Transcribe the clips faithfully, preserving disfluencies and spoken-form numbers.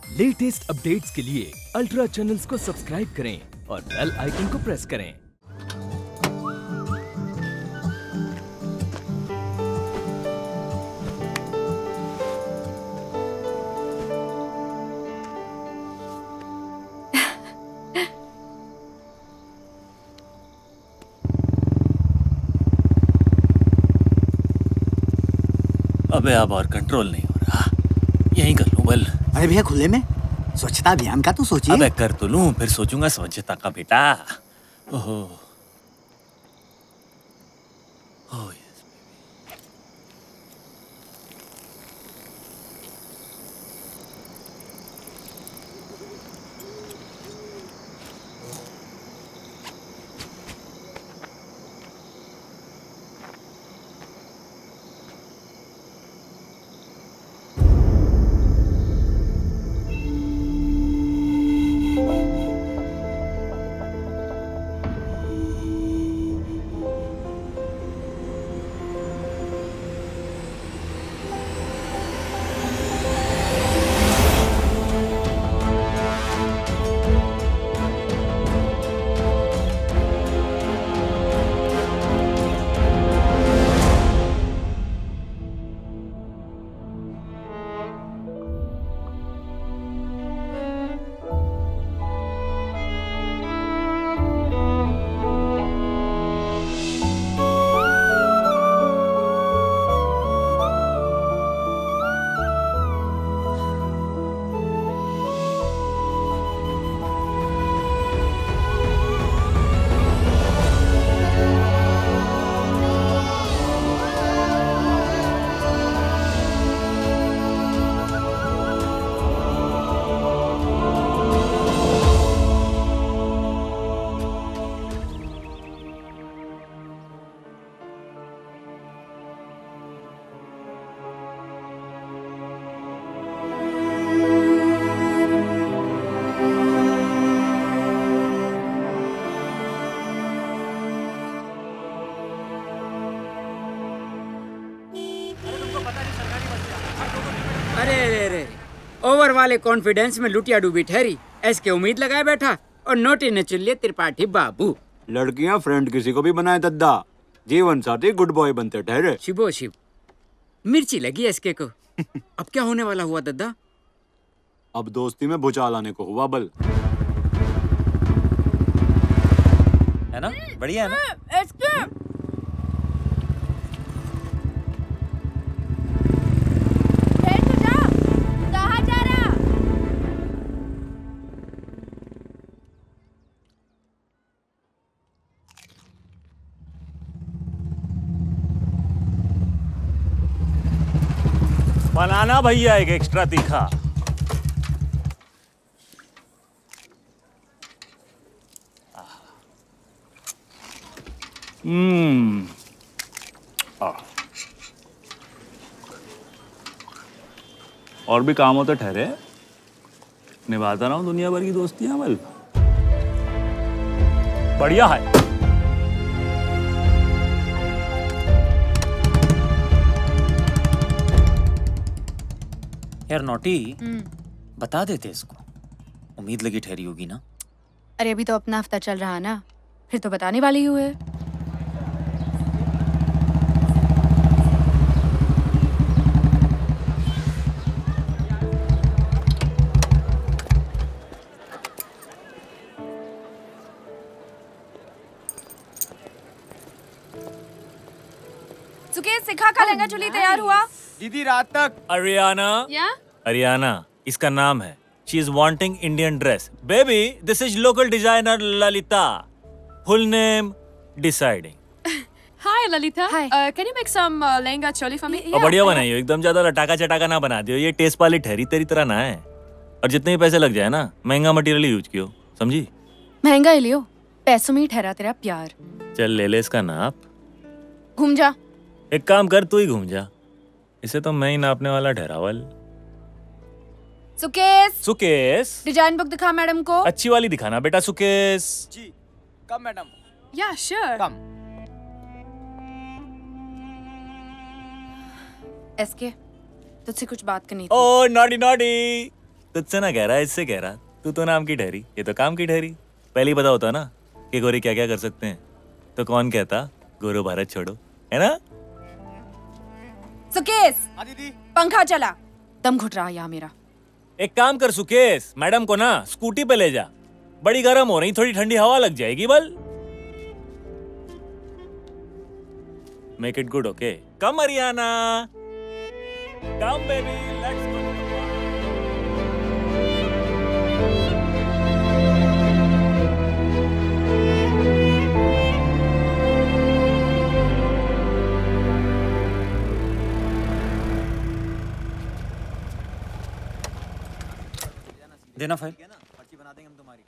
Latest updates के लिए ultra channels को सब्सक्राइब करें और बेल आइकन को प्रेस करें। अबे अब और कंट्रोल नहीं हो रहा, यहीं कर लूं बल। अरे भैया खुले में स्वच्छता अभियान का तो सोचिए। अबे कर तो लूं, फिर सोचूंगा स्वच्छता का बेटा। ओहो ओह यस अरे अरे अरे ओवर वाले कॉन्फिडेंस में लुटिया डूबी ठहरी। एस के उम्मीद लगाए बैठा और नोटी न चुल्ले त्रिपाठी बाबू। लड़कियां फ्रेंड किसी को भी बनाए दद्दा, जीवन साथी गुड बॉय बनते ठहरे। शिबो शिव मिर्ची लगी एस के को। अब क्या होने वाला हुआ दद्दा? अब दोस्ती में भूचाल आने को हुआ बल। है ना, बढ़िया है ना। एस के बनाना भैया एक एक्स्ट्रा तीखा। हम्म और भी काम होते ठहरे, निभाता रहा हूं दुनिया भर की दोस्तियां बल। बढ़िया है। यार नोटी बता देते इसको, उम्मीद लगी ठहरी होगी ना। अरे अभी तो अपना हफ्ता चल रहा ना, फिर तो बताने वाली हूँ है। सुकेश सिखा का लहंगा चोली तैयार हुआ? दीदी रात तक। अरियाना या? अरियाना इसका नाम है। She is wanting Indian dress. Baby this is local designer Lalita. Full name deciding. Hi Lalita, Hi. Can you make some lehenga choli for me? और बढ़िया बनाइयो, एकदम ज्यादा लटाका चटाका ना बना दियो। ये टेस्ट वाली ठहरी तेरी तरह ना है। और जितने भी पैसे लग जाए ना, महंगा मटेरियल यूज कियो, समझी? महंगा ही लियो, पैसों में ही ठहरा तेरा प्यार। चल ले ले इसका नाप। घूम जा। एक काम कर, तू ही घूम जा। इसे तो मैं ही नापने वाला ठहरावल। सुकेश सुकेश डिजाइन बुक दिखा मैडम को। अच्छी वाली दिखाना बेटा सुकेश। जी come madam. Yeah sure. Come. SK तुझसे कुछ बात करनी थी। ओ नॉटी नॉटी, तुझसे ना कह रहा, इससे कह रहा। तू तो नाम की ठहरी, ये तो काम की ठहरी। पहले ही पता होता ना कि गोरे क्या क्या कर सकते हैं, तो कौन कहता गोरो भारत छोड़ो, है ना? सुकेश, हाँ दीदी। पंखा चला। दम घुट रहा यहाँ मेरा। एक काम कर सुकेश, मैडम को ना स्कूटी पे ले जा, बड़ी गर्म हो रही, थोड़ी ठंडी हवा लग जाएगी बल। Make it good, okay? Come Haryana, come baby, let's go. देना फाइल। पर्ची बना देंगे हम तुम्हारी।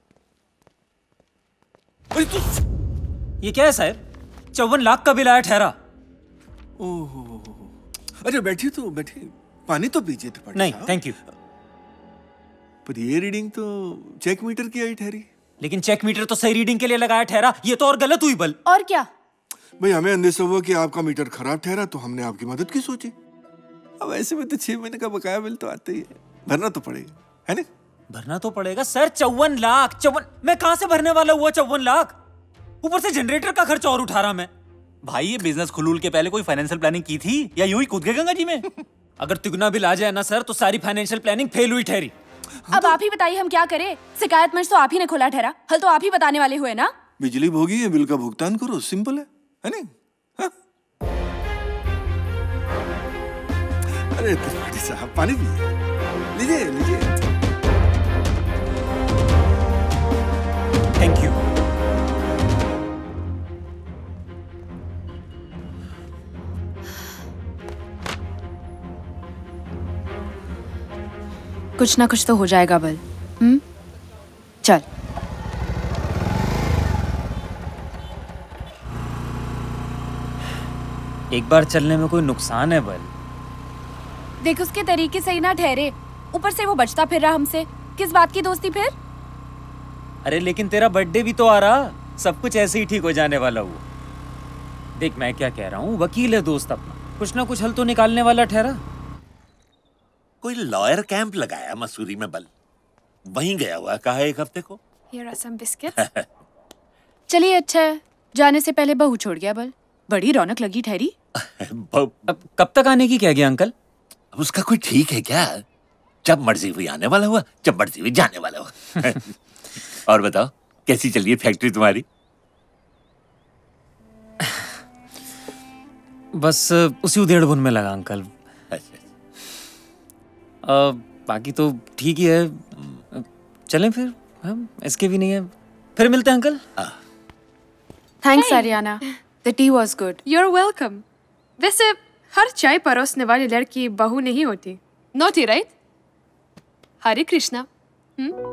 अरे तू, ये क्या है साहब? चौवन लाख का बिल आया ठहरा। ओहो, अरे बैठिए तो बैठिए, पानी तो पीजिए त्रिपाठी नहीं साहब। Thank you. पर ये रीडिंग तो चेक मीटर की आई ठहरी। लेकिन चेक मीटर तो सही रीडिंग के लिए लगाया ठहरा, ये तो और गलत हुई बल। और क्या? भाई हमें अंदेशा हुआ कि आपका मीटर खराब ठहरा तो हमने आपकी मदद की सोची। अब ऐसे में तो छह महीने का बकाया बिल तो आते ही है, भरना तो पड़ेगा, है ना? भरना तो पड़ेगा सर। चौवन लाख चौवन मैं कहां से भरने वाला हुआ? चौवन लाख ऊपर से जनरेटर का खर्च और उठा रहा मैं। भाई ये बिजनेस खुलूल के पहले कोई फाइनेंशियल प्लानिंग की थी या यूं ही कूद गए गंगा जी में? अगर तिगुना बिल आ जाए ना सर तो सारी फाइनेंशियल प्लानिंग फेल हुई ठहरी। अब आप ही बताइए हम क्या करें? शिकायत मंच तो आप ही ने खोला ठहरा, हल तो आप ही बताने वाले हुए ना। बिजली भोगी है, बिल का भुगतान करो, सिंपल है, है नहीं? हाँ? अरे त्रिपाठी साहब पानी पिए, लीजिए लीजिए। Thank you. कुछ ना कुछ तो हो जाएगा बल। हम्म, चल। एक बार चलने में कोई नुकसान है बल? देख उसके तरीके सही ना ठहरे, ऊपर से वो बचता फिर रहा हमसे। किस बात की दोस्ती फिर? अरे लेकिन तेरा बर्थडे भी तो आ रहा, सब कुछ ऐसे ही ठीक हो जाने वाला हुआ। देख मैं क्या कह रहा हूँ, वकील है दोस्त अपना, कुछ ना कुछ हल तो निकालने वाला ठहरा। कोई लॉयर कैंप लगाया मसूरी में बल, वहीं गया हुआ कहा एक हफ्ते को। Here are some biscuits. चलिए अच्छा है, जाने से पहले बहू छोड़ गया बल, बड़ी रौनक लगी ठहरी। अब कब तक आने की कह गया अंकल? उसका कोई ठीक है क्या? जब मर्जी हुई आने वाला हुआ, जब मर्जी हुई जाने वाला हुआ। और बताओ कैसी चल रही है फैक्ट्री तुम्हारी? बस उसी उधेड़ बुन में लगा अंकल। आ, बाकी तो ठीक ही है। चलें फिर, हम इसके भी नहीं है। फिर मिलते हैं uncle. Thanks Aryana, the tea was good. You're welcome. वैसे हर चाय परोसने वाली लड़की बहू नहीं होती। Naughty, right? हरे कृष्णा। हम्म?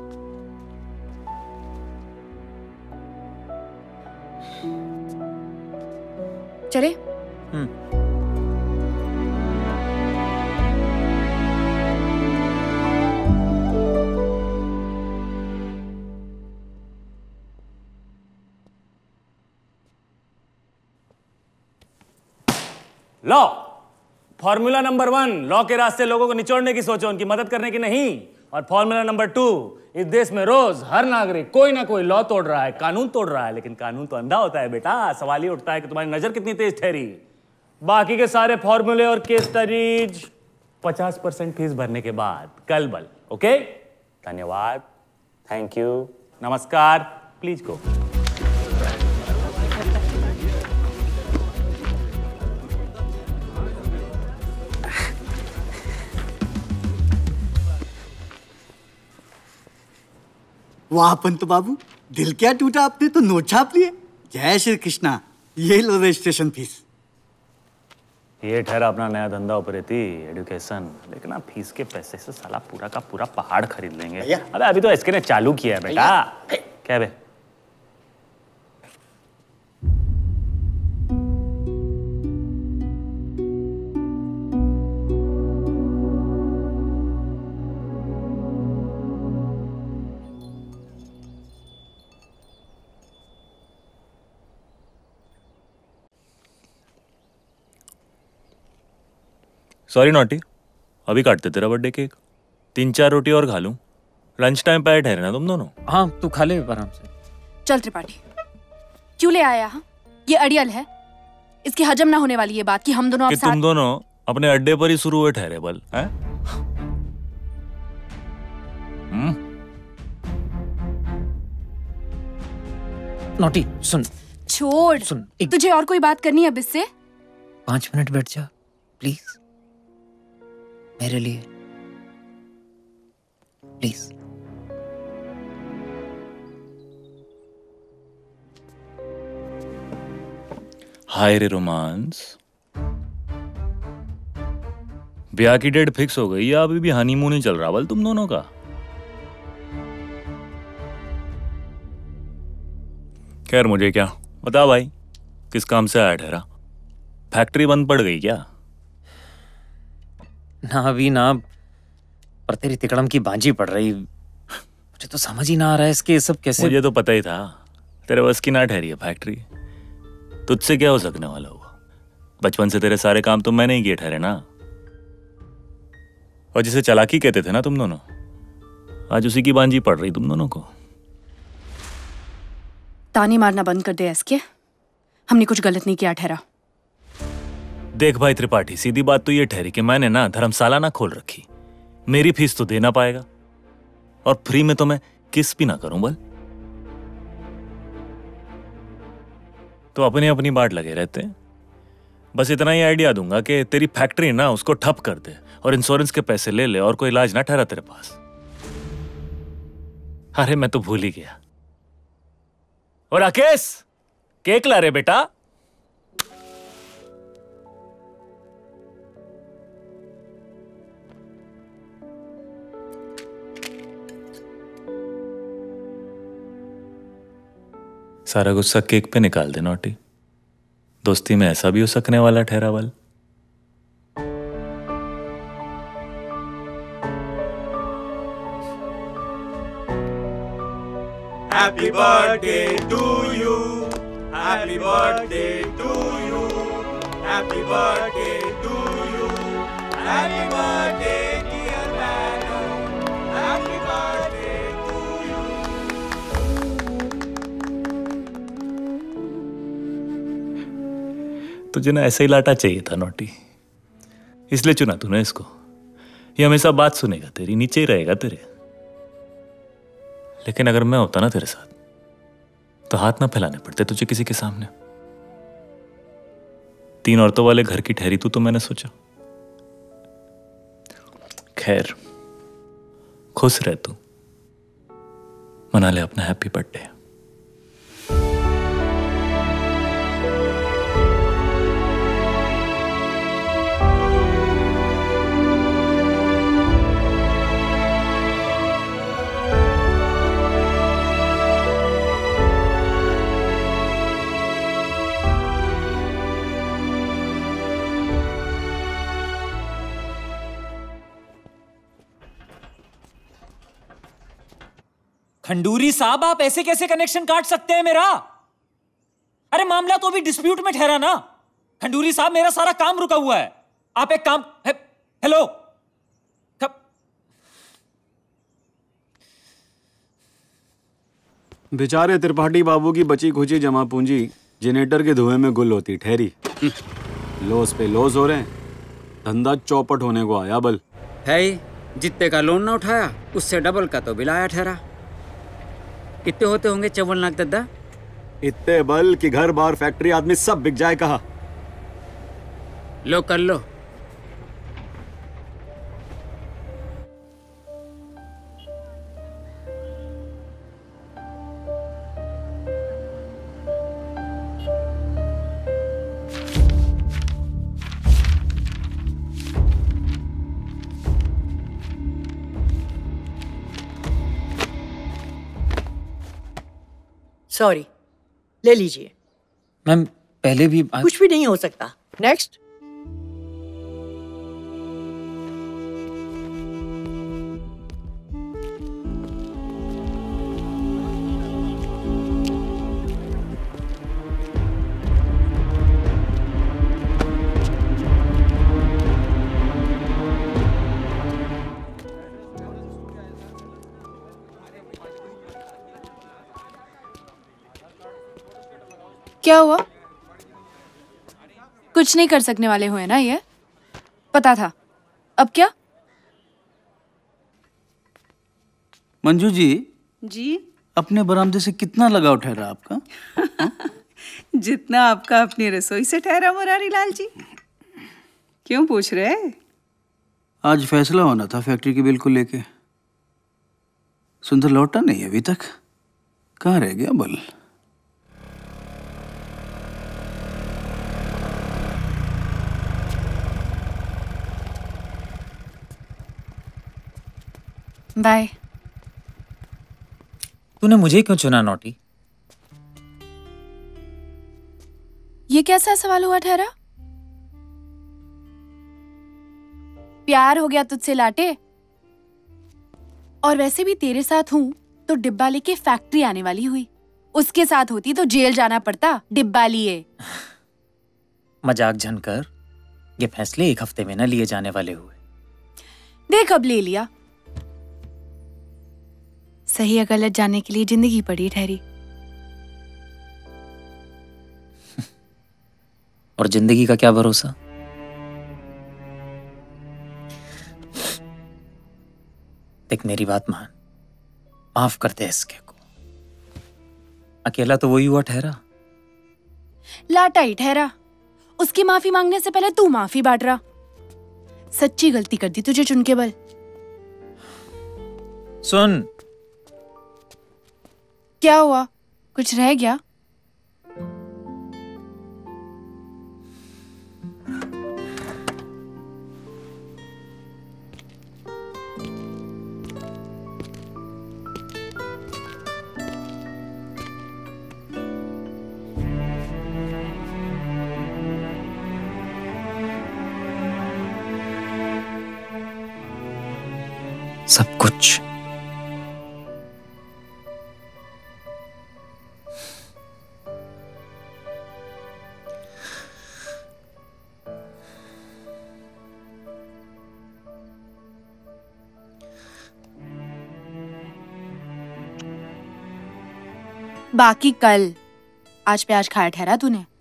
चले? हम्म। Law, formula number one, law के रास्ते लोगों को निचोड़ने की सोचो, उनकी मदद करने की नहीं। और फॉर्मूला नंबर टू, इस देश में रोज हर नागरिक कोई ना कोई लॉ तोड़ रहा है, कानून तोड़ रहा है, लेकिन कानून तो अंधा होता है बेटा। सवाल ही उठता है कि तुम्हारी नजर कितनी तेज ठहरी। बाकी के सारे फॉर्मूले और केस स्टडीज पचास परसेंट फीस भरने के बाद कल बल, ओके? धन्यवाद, थैंक यू, नमस्कार, प्लीज गो। वाह पंत बाबू, दिल क्या टूटा आपने तो नोट छाप लिए। जय श्री कृष्णा, ये लो रजिस्ट्रेशन फीस। ये ठहरा अपना नया धंधा ऑपरेटी एजुकेशन, लेकिन आप फीस के पैसे से साला पूरा का पूरा पहाड़ खरीद लेंगे। अबे अभी तो एसके ने चालू किया है बेटा। क्या बे? सॉरी नॉटी, अभी काटते तेरा बर्थडे केक। तीन चार रोटी और खा लूं? लंच टाइम पे आए ठहरे ना तुम दोनों? हाँ तू खा ले आराम से। चल त्रिपाठी, क्यों ले आया यहाँ? ये अड़ियल है, इसकी हजम ना होने वाली ये बात कि हम दोनों कि अब साथ... तुम दोनों अपने अड्डे पर ही शुरू हुए ठहरे बल हैं? हम्म? नोटी सुन। छोड़, सुन तुझे और कोई बात करनी है अब इससे? पांच मिनट बैठ जा प्लीज, मेरे लिए प्लीज। हाय रे रोमांस, ब्याह की डेट फिक्स हो गई या अभी भी हनीमून ही चल रहा बल तुम दोनों का? खैर मुझे क्या बता भाई, किस काम से आया ठहरा? फैक्ट्री बंद पड़ गई क्या? ना अभी ना, पर तेरी तिकड़म की बांझी पड़ रही। मुझे तो समझ ही ना आ रहा है इसके सब कैसे। मुझे तो पता ही था तेरे बस की ना ठहरी है फैक्ट्री। तुझसे क्या हो सकने वाला हुआ? बचपन से तेरे सारे काम तो मैंने ही किए ठहरे ना। और जिसे चालाकी कहते थे ना तुम दोनों, आज उसी की बांझी पड़ रही तुम दोनों को। ताने मारना बंद कर दे एसके, हमने कुछ गलत नहीं किया ठहरा। देख भाई त्रिपाठी, सीधी बात तो ये ठहरी कि मैंने ना धर्मशाला ना खोल रखी, मेरी फीस तो देना पाएगा और फ्री में तो मैं किस भी ना करूं बल। तो अपनी अपनी बात लगे रहते हैं। बस इतना ही आइडिया दूंगा कि तेरी फैक्ट्री ना उसको ठप कर दे और इंश्योरेंस के पैसे ले ले और कोई इलाज ना ठहरा तेरे पास। अरे मैं तो भूल ही गया। और राकेश, केक ला रे बेटा। सारा गुस्सा केक पे निकाल दे नोटी। दोस्ती में ऐसा भी हो सकने वाला ठहरा वाल। Happy birthday to you. Happy birthday to you. Happy birthday to you. Happy birthday dear Manu. Happy birthday to you. तुझे ना ऐसा ही लाटा चाहिए था नोटी, इसलिए चुना तूने इसको। ये हमेशा बात सुनेगा तेरी, नीचे ही रहेगा तेरे। लेकिन अगर मैं होता ना तेरे साथ तो हाथ ना फैलाने पड़ते तुझे किसी के सामने। तीन औरतों वाले घर की ठहरी तू तो मैंने सोचा। खैर खुश रह तू, मना ले अपना हैप्पी बर्थडे। खंडूरी साहब, आप ऐसे कैसे कनेक्शन काट सकते हैं मेरा? अरे मामला तो अभी डिस्प्यूट में ठहरा ना। खंडूरी साहब, मेरा सारा काम रुका हुआ है। आप एक काम है, हेलो कब... बेचारे त्रिपाठी बाबू की बची खुची जमा पूंजी जनरेटर के धुएं में गुल होती ठहरी। लॉस पे लॉस हो रहे हैं, धंधा चौपट होने को आया बल। है ही, जितने का लोन ना उठाया उससे डबल का तो बिल आया ठहरा। कितने होते होंगे चौवन लाख दद्दा? इतने बल कि घर बार फैक्ट्री आदमी सब बिक जाए कहा। लो कर लो। सॉरी, ले लीजिए। मैम पहले भी आ... कुछ भी नहीं हो सकता। नेक्स्ट। क्या हुआ? कुछ नहीं कर सकने वाले हुए ना ये? पता था। अब क्या? मंजू जी जी अपने बरामदे से कितना लगाव ठहरा आपका? जितना आपका अपनी रसोई से ठहरा मुरारी लाल जी। क्यों पूछ रहे? आज फैसला होना था फैक्ट्री के बिल को लेके। सुंदर लौटा नहीं अभी तक। कहाँ रह गया बल? बाय। तूने मुझे क्यों चुना नोटी? ये कैसा सवाल हुआ ठहरा? प्यार हो गया तुझसे लाटे? और वैसे भी तेरे साथ हूं तो डिब्बा लेके फैक्ट्री आने वाली हुई। उसके साथ होती तो जेल जाना पड़ता डिब्बा लिए। मजाक झनकर, ये फैसले एक हफ्ते में न लिए जाने वाले हुए। देख अब ले लिया। सही या गलत जानने के लिए जिंदगी पड़ी ठहरी। और जिंदगी का क्या भरोसा? देख मेरी बात मान, माफ कर दे इसके को। अकेला तो वही हुआ ठहरा। लाटा ही ठहरा। उसकी माफी मांगने से पहले तू माफी बांट रहा। सच्ची गलती कर दी तुझे चुन के बल। सुन, क्या हुआ? कुछ रह गया? सब कुछ। बाकी कल। आज प्याज खाया ठहरा तूने?